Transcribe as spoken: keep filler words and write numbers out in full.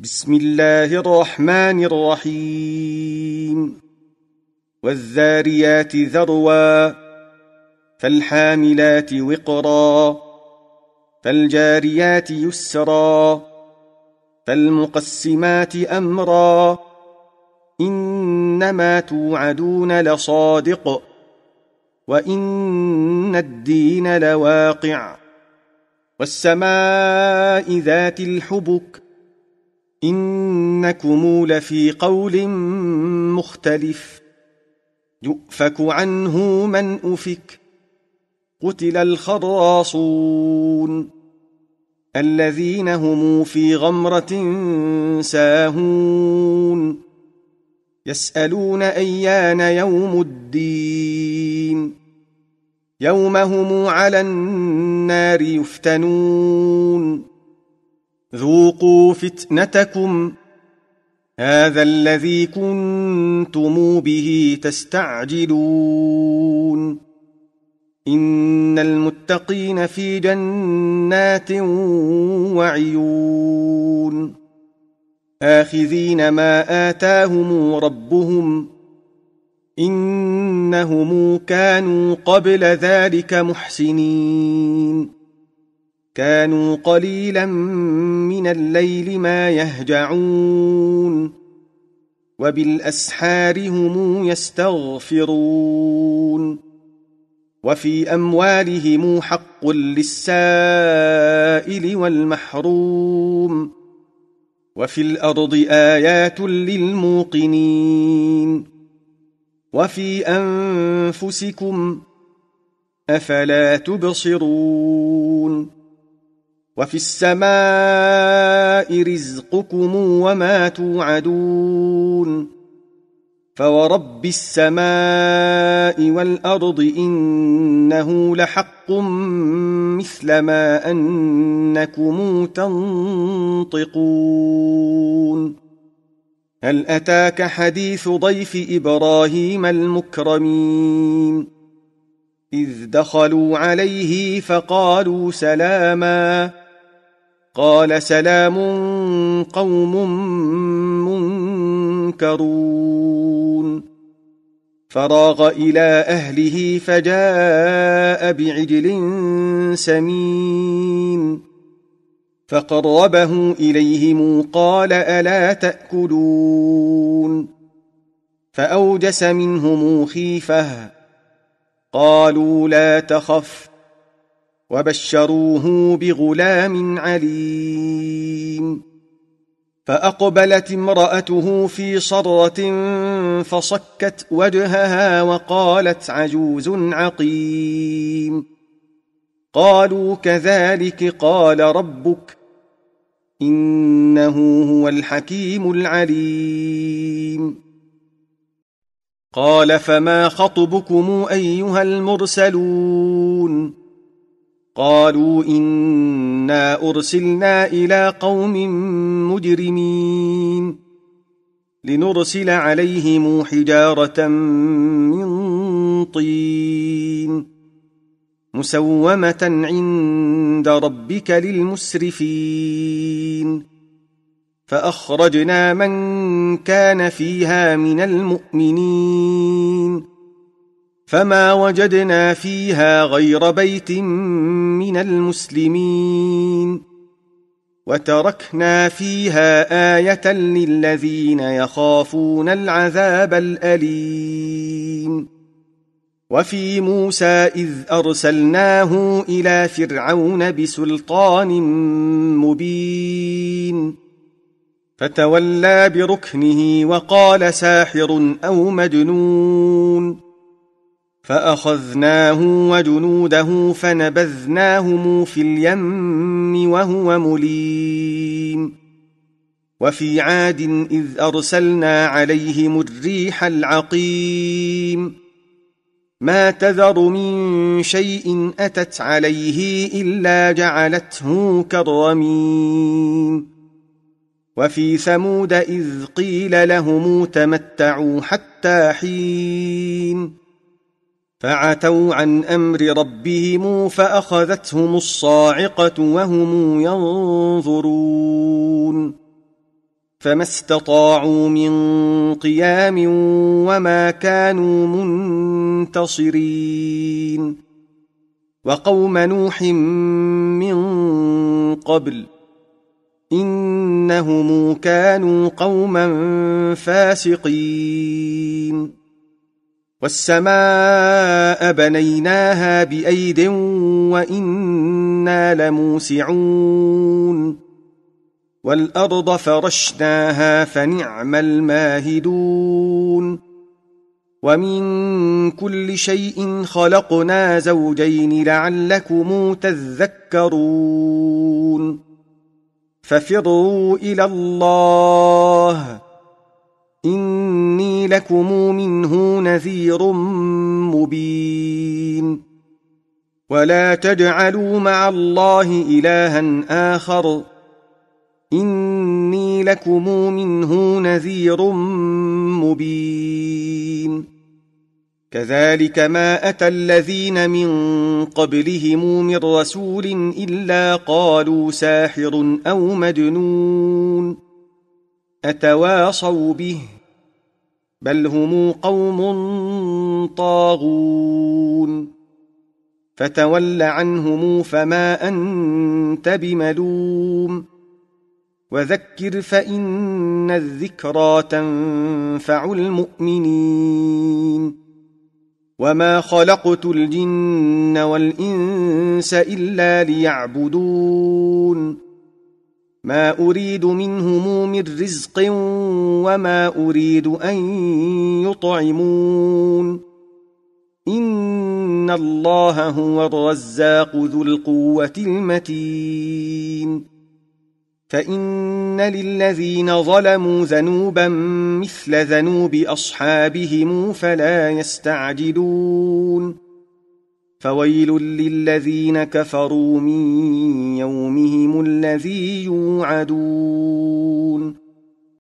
بسم الله الرحمن الرحيم والذاريات ذروا فالحاملات وقرا فالجاريات يسرا فالمقسمات أمرا إنما توعدون لصادق وإن الدين لواقع والسماء ذات الحبك إنكم لفي قول مختلف يؤفك عنه من أفك قتل الخراصون الذين هم في غمرة ساهون يسألون أيان يوم الدين يوم هم على النار يفتنون ذوقوا فتنتكم هذا الذي كنتم به تستعجلون إن المتقين في جنات وعيون آخذين ما آتاهم ربهم إنهم كانوا قبل ذلك محسنين كانوا قليلا من الليل ما يهجعون وبالأسحار هم يستغفرون وفي أموالهم حق للسائل والمحروم وفي الأرض آيات للموقنين وفي أنفسكم أفلا تبصرون وفي السماء رزقكم وما توعدون فورب السماء والأرض إنه لحق مثل ما أنكم تنطقون هل أتاك حديث ضيف إبراهيم المكرمين إذ دخلوا عليه فقالوا سلاما قال سلام قوم منكرون فراغ إلى أهله فجاء بعجل سمين فقربه إليهم قال ألا تأكلون فأوجس منهم خيفة قالوا لا تخف وبشروه بغلام عليم فأقبلت امرأته في صرة فصكت وجهها وقالت عجوز عقيم قالوا كذلك قال ربك إنه هو الحكيم العليم قال فما خطبكم أيها المرسلون قالوا إنا أرسلنا إلى قوم مجرمين لنرسل عليهم حجارة من طين مسومة عند ربك للمسرفين فأخرجنا من كان فيها من المؤمنين فما وجدنا فيها غير بيت من المسلمين وتركنا فيها آية للذين يخافون العذاب الأليم وفي موسى إذ أرسلناه إلى فرعون بسلطان مبين فتولى بركنه وقال ساحر أو مجنون فأخذناه وجنوده فنبذناهم في اليم وهو مليم وفي عاد إذ أرسلنا عليهم الريح العقيم ما تذر من شيء أتت عليه إلا جعلته كالرميم وفي ثمود إذ قيل لهم تمتعوا حتى حين فعتوا عن أمر ربهم فأخذتهم الصاعقة وهم ينظرون فما استطاعوا من قيام وما كانوا منتصرين وقوم نوح من قبل إنهم كانوا قوما فاسقين والسماء بنيناها بأيد وإنا لموسعون والأرض فرشناها فنعم الماهدون ومن كل شيء خلقنا زوجين لعلكم تذكرون ففروا إلى الله إني لكم منه نذير مبين ولا تجعلوا مع الله إلها آخر إني لكم منه نذير مبين كذلك ما أتى الذين من قبلهم من رسول إلا قالوا ساحر أو مجنون أتواصوا به بل هم قوم طاغون فتول عنهم فما أنت بملوم وذكر فإن الذكرى تنفع المؤمنين وما خلقت الجن والإنس إلا ليعبدون ما أريد منهم من رزق وما أريد أن يطعمون إن الله هو الرزاق ذو القوة المتين فإن للذين ظلموا ذنوبا مثل ذنوب أصحابهم فلا يستعجلون فويل للذين كفروا من يومهم الذي يوعدون